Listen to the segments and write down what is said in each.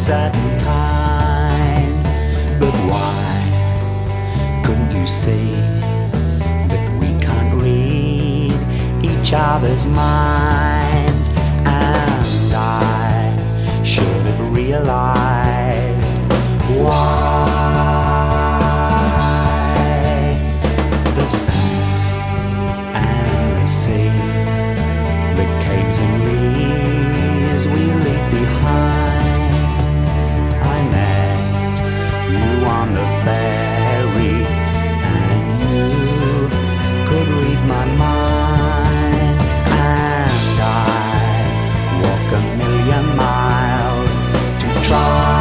certain kind. But why couldn't you see that we can't read each other's minds? And I should have realized why. The sand and the sea, the caves and leaves we leave behind. I met you on the ferry, and you could read my mind. And I walk a million miles to try.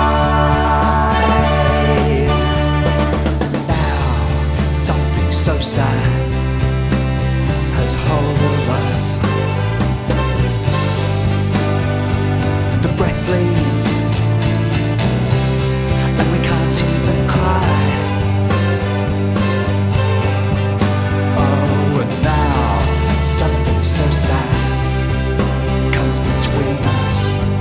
And now something so sad has hold of us. The breath leaves, and we can't even cry. Oh, and now something so sad comes between us.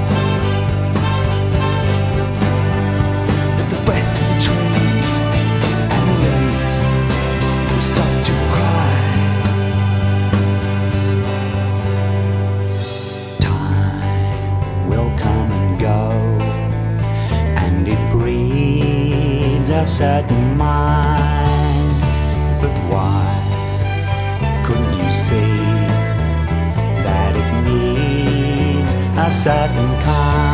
But the breath in the trees and the leaves will stop to cry. Time will come and go, and it breeds a certain mind. But why couldn't you see that it needs a certain kind?